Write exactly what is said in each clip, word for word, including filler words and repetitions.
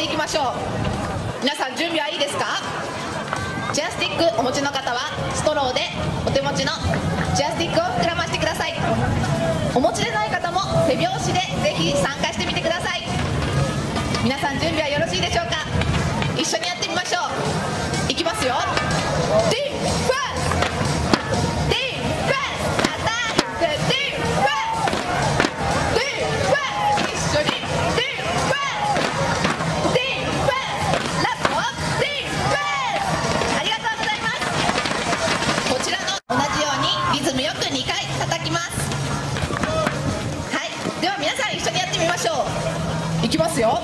っていきましょう。皆さん準備はいいですか？チェアスティックお持ちの方はストローでお手持ちのチェアスティックを膨らましてください。お持ちでない方も手拍子でぜひ参加してみてください。皆さん準備はよろしいでしょうか？一緒にやってみましょう。いきますよ。ディフェンス、ディフェンス、アタック、ディフェンス、ディフェンス、一緒にディフェンス、ディフェンス、ラストディフェンス。ありがとうございます。こちらの同じようにリズムよくにかい叩きます。はい、では皆さん一緒にやってみましょう。いきますよ。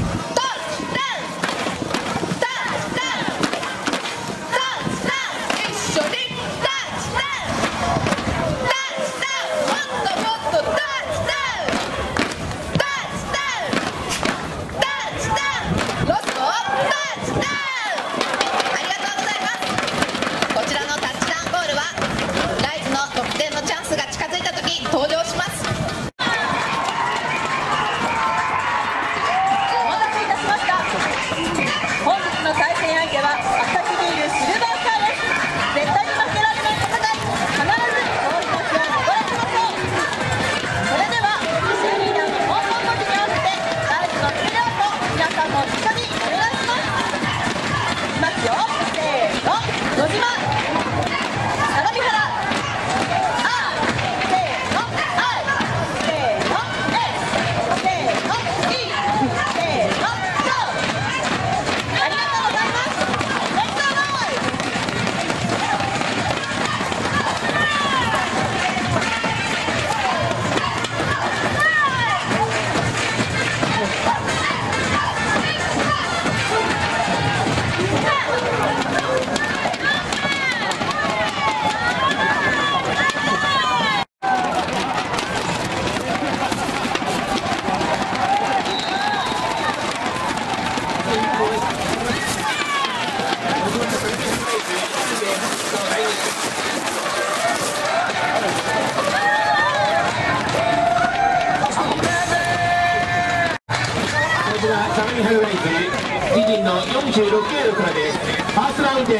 相模原ライズ自陣のよんじゅうろくヤードからです。ファーストラウンデン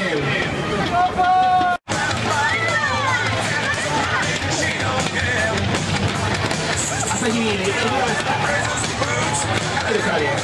朝日にエリアスからです。